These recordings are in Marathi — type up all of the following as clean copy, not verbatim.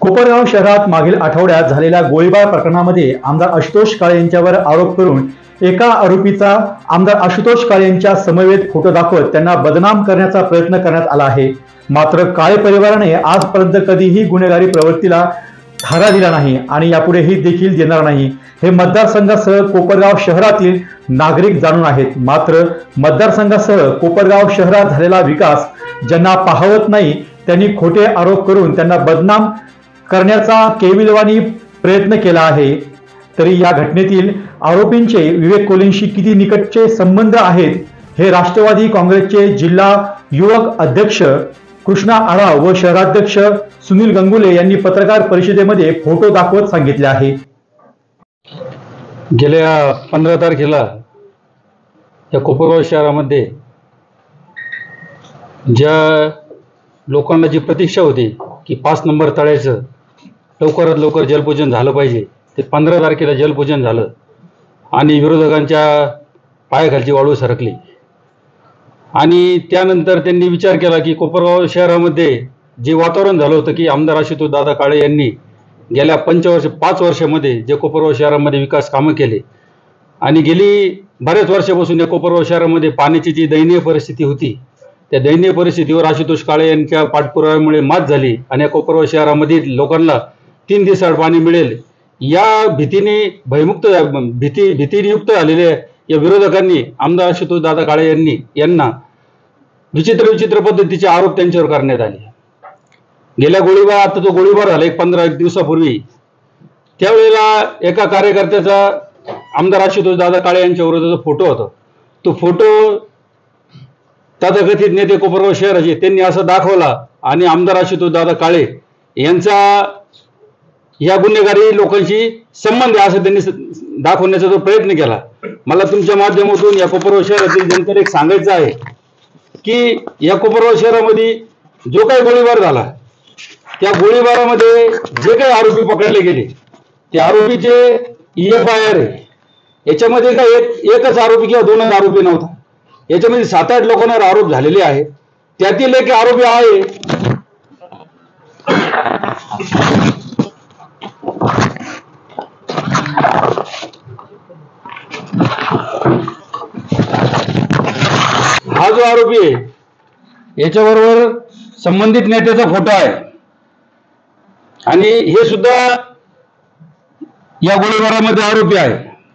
कोपरगाव शहरात मागील आठवड्यात झालेल्या गोळीबार प्रकरणामध्ये आमदार आशुतोष काळे यांच्यावर आरोप करून एका आरोपीचा आमदार आशुतोष काळे यांच्या समवेत फोटो दाखवत त्यांना बदनाम करण्याचा प्रयत्न करण्यात आला आहे। मात्र काळे परिवाराने आजपर्यंत कधीही गुन्हेगारी प्रवृत्तीला थारा दिला नाही आणि यापुढेही देखील देणार नाही हे मतदारसंघासह कोपरगाव शहरातील नागरिक जाणून आहेत। मात्र मतदारसंघासह कोपरगाव शहरात झालेला विकास ज्यांना पाहवत नाही त्यांनी खोटे आरोप करून त्यांना बदनाम करण्याचा केविलवाणी प्रयत्न केला आहे। तरी या घटनेतील आरोपींचे विवेक कोलेंशी किती निकटचे संबंध आहेत हे राष्ट्रवादी काँग्रेसचे जिल्हा युवक अध्यक्ष कृष्णा आढाव व शहराध्यक्ष सुनील गंगुले यांनी पत्रकार परिषदेमध्ये फोटो दाखवत सांगितले आहे। गेल्या 15 तारखेला या कोपरगाव शहरामध्ये ज्या लोकांना जी प्रतीक्षा होती की 5 नंबर तळ्याचं लवकरात लवकर जलपूजन झालं पाहिजे, ते 15 तारखेला जलपूजन झालं आणि विरोधकांच्या पायाखालची वाळू सरकली आणि त्यानंतर त्यांनी विचार केला की कोपरगाव शहरामध्ये जे वातावरण झालं होतं की आमदार आशुतोष दादा काळे यांनी गेल्या 5 वर्षामध्ये जे कोपरगाव शहरामध्ये विकास कामं केले आणि गेली बऱ्याच वर्षापासून या कोपरगाव शहरामध्ये पाण्याची जी दयनीय परिस्थिती होती, त्या दयनीय परिस्थितीवर आशुतोष काळे यांच्या पाठपुराव्यामुळे मात झाली आणि या कोपरगाव शहरामधील लोकांना 3 दिवसाआड पाणी मिळेल या भीतीने भीतीयुक्त झालेल्या या विरोधकांनी आमदार आशुतोष दादा काळे यांना विचित्र पद्धतीचे आरोप त्यांच्यावर करण्यात आले। गेल्या गोळीबार, आता जो गोळीबार झाला 15 दिवसापूर्वी, त्यावेळेला एका कार्यकर्त्याचा आमदार आशुतोष दादा काळे यांच्या विरोधाचा फोटो होता। तो फोटो तथाकथित नेते कोपरगाव शहराचे त्यांनी असा दाखवला आणि आमदार आशुतोष दादा काळे यांचा या गुन्हेगारी लोकांशी संबंध आहे असं त्यांनी दाखवण्याचा जो प्रयत्न केला। मला तुमच्या माध्यमातून या कोपरगाव शहरातील जनतेला एक सांगायचं आहे की या कोपरगाव शहरामध्ये जो काही गोळीबार झाला, त्या गोळीबारामध्ये जे काही आरोपी पकडले गेले त्या आरोपीचे EFIR आहे। याच्यामध्ये काय एकच आरोपी किंवा 2 आरोपी नव्हता, याच्यामध्ये 7-8 लोकांवर आरोप झालेले आहेत। त्यातील एक आरोपी आहे हा जो आरोपी आहे याच्याबरोबर संबंधित नेत्याचा फोटो आहे आणि हे सुद्धा या गोळीबारामध्ये आरोपी आहे।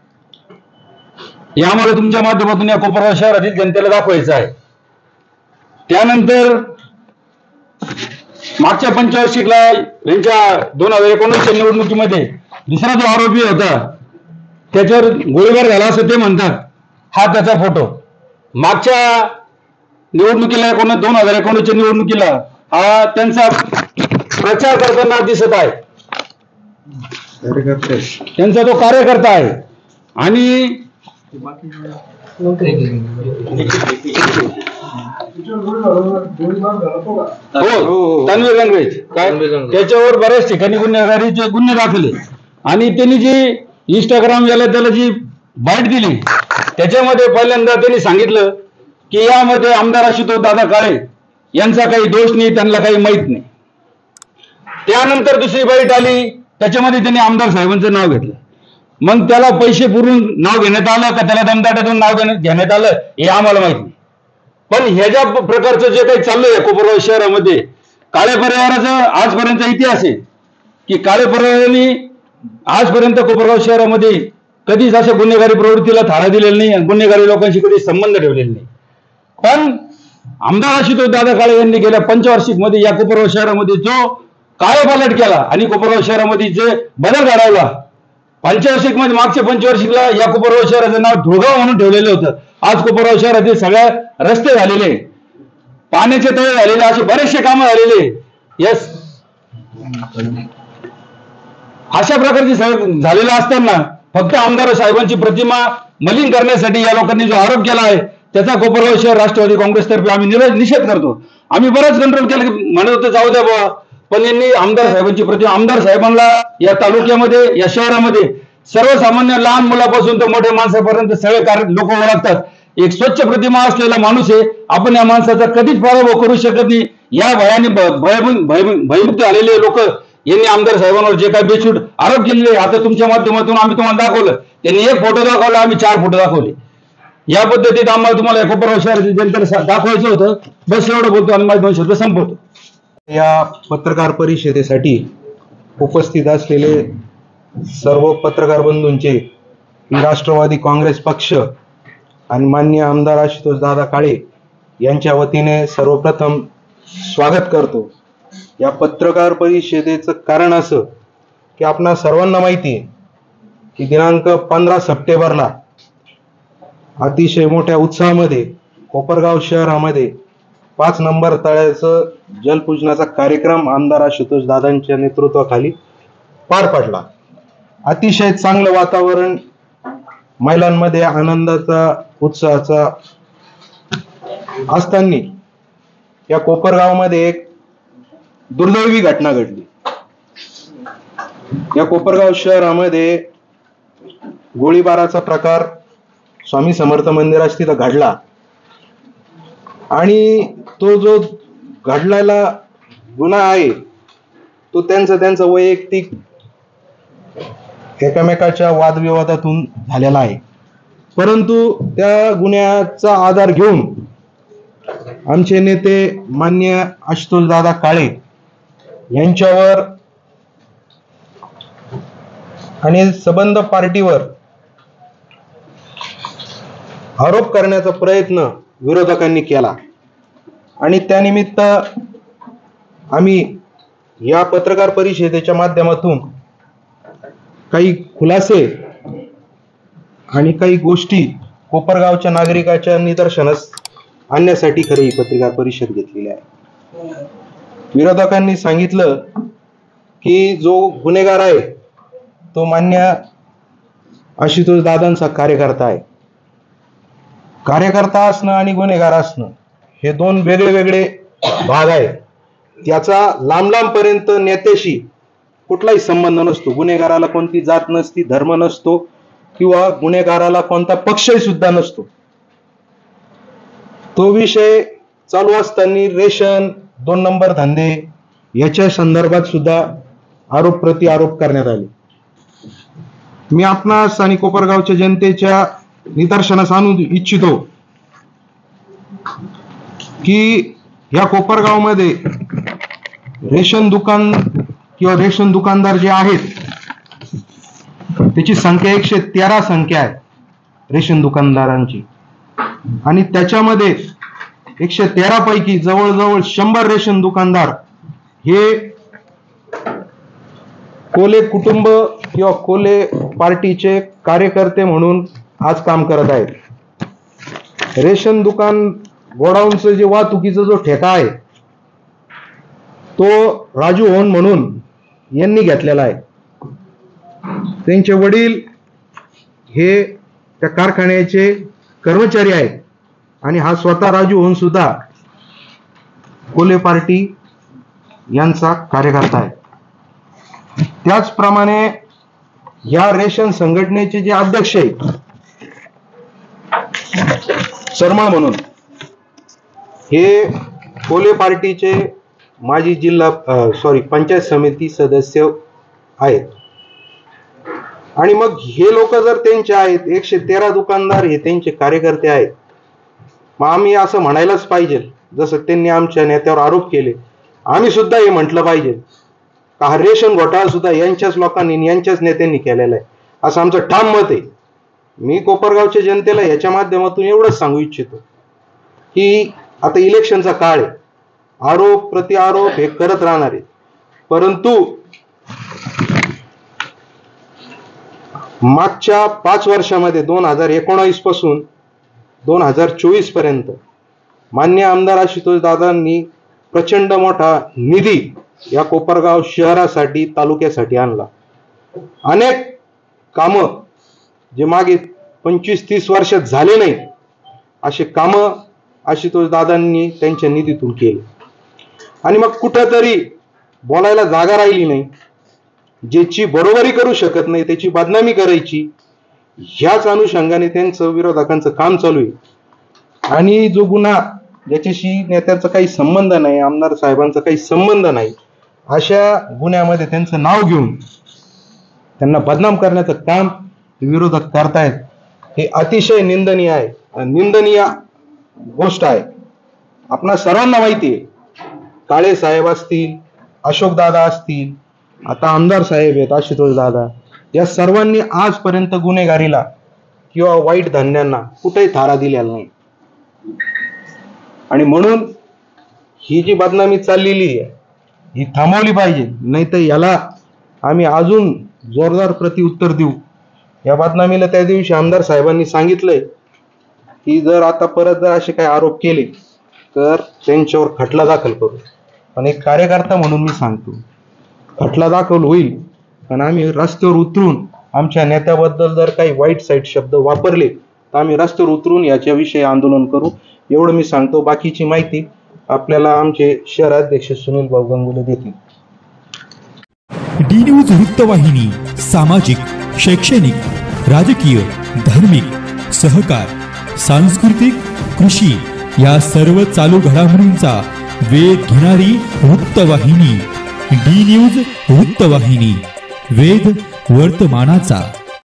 हे आम्हाला तुमच्या माध्यमातून या कोपरगाव शहरातील जनतेला दाखवायचं आहे। त्यानंतर मागच्या पंचवार्षिकला यांच्या 2019च्या निवडणुकीमध्ये दुसरा जो आरोपी होता त्याच्यावर गोळीबार झाला असं ते म्हणतात, हा त्याचा फोटो मागच्या निवडणुकीला 2019च्या निवडणुकीला हा त्यांचा प्रचार करताना दिसत आहे, त्यांचा तो कार्यकर्ता आहे। आणि तन्वीर गंगरेज काय त्याच्यावर बऱ्याच ठिकाणी गुन्हेगारीचे गुन्हे दाखले आणि त्यांनी जी इंस्टाग्राम याला त्याला जी बाईट दिली त्याच्यामध्ये पहिल्यांदा त्यांनी सांगितलं की यामध्ये आमदार आशुतोष दादा काळे यांचा काही दोष नाही, त्यांना काही माहित नाही। त्यानंतर दुसरी बाईट आली, त्याच्यामध्ये त्यांनी आमदार साहेबांचं नाव घेतलं। मग त्याला पैसे पुरून नाव घेण्यात आलं का त्याला दमदाट्यातून नाव घेण्यात आलं हे आम्हाला माहित नाही। पण ह्या प्रकारचं जे काही चाललंय कोपरगाव शहरामध्ये, काळे परिवाराचा आजपर्यंतचा इतिहास आहे की काळे परिवाराने आजपर्यंत कोपरगाव शहरामध्ये कधीच अशा गुन्हेगारी प्रवृत्तीला थारा दिलेला नाही आणि गुन्हेगारी लोकांशी कधी संबंध ठेवलेला नाही। पण आमदार आशुतोष दादा काळे यांनी गेल्या पंचवार्षिकमध्ये या कोपरगाव शहरामध्ये जो कायापालट केला आणि कोपरगाव शहरामध्ये जे बदल घडवला, पंचवार्षिकमध्ये मागच्या पंचवार्षिकला या कोपरगाव शहराचं नाव धुळगाव म्हणून ठेवलेलं होतं। आज कोपरगाव शहरातील सगळ्या रस्ते झालेले, पाण्याचे तळे झालेले, असे बरेचसे कामं झालेले। यस, अशा प्रकारचे झालेलं असताना फक्त आमदार साहेबांची प्रतिमा मलिन करण्यासाठी या लोकांनी जो आरोप केला आहे त्याचा कोपरगाव शहर राष्ट्रवादी काँग्रेसतर्फे आम्ही निषेध करतो। आम्ही बरंच कंट्रोल केलं की म्हणत होतं जाऊ द्या बाबा, पण यांनी आमदार साहेबांची प्रतिमा, आमदार साहेबांना या तालुक्यामध्ये या शहरामध्ये सर्वसामान्य लहान मुलापासून तर मोठ्या माणसापर्यंत सगळे लोक ओळखतात। एक स्वच्छ प्रतिमा असलेला माणूस आहे। आपण या माणसाचा कधीच पराभव करू शकत नाही। या भयाने भयमुक्त झालेले लोक यांनी आमदार साहेबांवर जे काही बेछूट आरोप केलेले आता तुमच्या माध्यमातून आम्ही तुम्हाला दाखवलं. त्यांनी एक फोटो दाखवला, आम्ही 4 फोटो दाखवले. या पद्धतीत आम्हाला तुम्हाला कोपरगाव शहरातील जनतेला दाखवायचं होतं. बस एवढं बोलतो आणि माझे 2 शब्द संपवतो. या पत्रकार परिषदेसाठी उपस्थित असलेले सर्व पत्रकार बंधूंचे राष्ट्रवादी काँग्रेस पक्ष आणि माननीय आमदार आशुतोष दादा काळे यांच्या वतीने सर्वप्रथम स्वागत करतो. या पत्रकार परिषदेचं कारण असं की आपणा सर्वांना माहिती आहे की दिनांक 15 सप्टेंबरला अतिशय मोठ्या उत्साहामध्ये कोपरगाव शहरामध्ये 5 नंबर तळ्याचं जलपूजनाचा कार्यक्रम आमदार आशुतोष दादांच्या नेतृत्वाखाली पार पडला. अतिशय चांगलं वातावरण, महिलांमध्ये आनंदाचा उत्साहाचा असताना या कोपरगावमध्ये एक दुर्दैवी घटना घडली. या कोपरगाव शहरामध्ये गोळीबाराचा प्रकार स्वामी समर्थ मंदिरात तिथं घडला आणि तो जो घडलेला गुन्हा आहे तो त्यांचा वैयक्तिक एकमेकाच्या वादविवादातून झालेला आहे. परंतु त्या गुन्ह्याचा आधार घेऊन आमचे नेते माननीय आशुतोष दादा काळे यांच्यावर आणि संबंध पार्टीवर आरोप करण्याचा प्रयत्न विरोधकांनी केला आणि त्यानिमित्त आम्ही या पत्रकार परिषदेच्या माध्यमातून काही खुलासे आणि काही गोष्टी कोपरगावच्या नागरिकाच्या निदर्शनास आणण्यासाठी खरी ही पत्रकार परिषद घेतलेली आहे. विरोधकांनी सांगितलं की जो गुन्हेगार आहे तो मान्य आशुतोष दादांचा कार्यकर्ता आहे. कार्यकर्ता असणं आणि गुन्हेगार असणं हे 2 वेगळे भाग आहेत. त्याचा लांब नेत्याशी कुठलाही संबंध नसतो. गुन्हेगाराला कोणती जात नसती, धर्म नसतो किंवा गुन्हेगाराला कोणता पक्षही सुद्धा नसतो. तो विषय चालू असताना रेशन, 2 नंबर धंदे याच्या संदर्भात सुद्धा आरोप प्रति आरोप करण्यात आले. मी आपणास आणि कोपरगावच्या जनतेच्या निदर्शनास आणू इच्छितो की या कोपरगावमध्ये रेशन दुकान किंवा रेशन दुकानदार जे आहेत त्याची संख्या 113 संख्या आहे रेशन दुकानदारांची आणि त्याच्यामध्ये 113 पैकी जवळजवळ 100 रेशन दुकानदार हे कोले कुटुंब किंवा कोले पार्टीचे कार्यकर्ते म्हणून आज काम करत आहेत. रेशन दुकान गोडाऊनचं जे वाहतुकीचा जो ठेका आहे तो राजू होन म्हणून यांनी घेतलेला आहे. त्यांचे वडील हे त्या कारखान्याचे कर्मचारी आहेत आणि हा स्वतः राजू होन सुद्धा कोले पार्टी यांचा कार्यकर्ता आहे. त्याचप्रमाणे या रेशन संघटनेचे जे अध्यक्ष आहेत शर्मा म्हणून हे कोले पार्टीचे माजी पंचायत समिती सदस्य आहेत. आणि मग हे लोक जर त्यांचे आहेत, 113 दुकानदार हे त्यांचे कार्यकर्ते आहेत, मग आम्ही असं म्हणायलाच पाहिजे जसं त्यांनी आमच्या नेत्यावर आरोप केले, आम्ही सुद्धा हे म्हटलं पाहिजे का हा रेशन घोटाळा सुद्धा यांच्याच लोकांनी यांच्याच नेत्यांनी केलेला आहे असं आमचं ठाम मत आहे. मी कोपरगावच्या जनतेला याच्या माध्यमातून एवढंच सांगू इच्छितो की आता इलेक्शनचा काळ आहे, आरोप प्रति आरोप हे करत राहणार आहे. परंतु मागच्या 5 वर्षामध्ये 2019 पासून 2024 पर्यंत माननीय आमदार आशुतोष दादांनी प्रचंड मोठा निधी या कोपरगाव शहरासाठी तालुक्यासाठी आणला. अनेक कामं जे मागे 25-30 वर्षात झाले नाहीत असे कामं आशुतोष दादांनी त्यांच्या निधीतून केले. आणि मग कुठंतरी बोलायला जागा राहिली नाही, ज्याची बरोबरी करू शकत नाही त्याची बदनामी करायची, ह्याच अनुषंगाने त्यांचं विरोधकांचं काम चालू आहे. आणि जो गुन्हा ज्याच्याशी नेत्याचा काही संबंध नाही, आमदार साहेबांचा काही संबंध नाही, अशा गुन्ह्यामध्ये त्यांचं नाव घेऊन त्यांना बदनाम करण्याचं काम विरोधक करतायत, हे अतिशय निंदनीय आहे, निंदनीय गोष्ट आहे. आपणा सर्वांना माहिती आहे, काळे साहेब असतील, अशोक दादा असतील, आता आमदार साहेब आहेत आशुतोष दादा, या सर्वांनी आजपर्यंत गुन्हेगारीला किंवा वाईट धंद्यांना कुठेही थारा दिलेला नाही. आणि म्हणून ही जी बदनामी चाललेली आहे ही थांबवली पाहिजे, नाही तर याला आम्ही अजून जोरदार प्रत्युत्तर देऊ. या बदनामीला त्या दिवशी आमदार साहेबांनी सांगितलंय की जर आता परत जर असे काही आरोप केले तर त्यांच्यावर खटला दाखल करू. पण एक कार्यकर्ता म्हणून मी सांगतो, खटला दाखल होईल, पण आम्ही रस्त्यावर उतरून आमच्या नेत्याबद्दल जर काही वाईट साईट शब्द वापरले तर आम्ही रस्त्यावर उतरून याच्याविषयी आंदोलन करू, एवढं मी सांगतो. बाकीची माहिती आपल्याला आमचे शहराध्यक्ष सुनील भाऊ गंगुले देतील. डी न्यूज वृत्तवाहिनी सामाजिक, शैक्षणिक, राजकीय, धार्मिक, सहकार, सांस्कृतिक, कृषी या सर्व चालू घडामोडींचा वेध घेणारी वृत्तवाहिनी. डी न्यूज वृत्तवाहिनी, वेध वर्तमानाचा.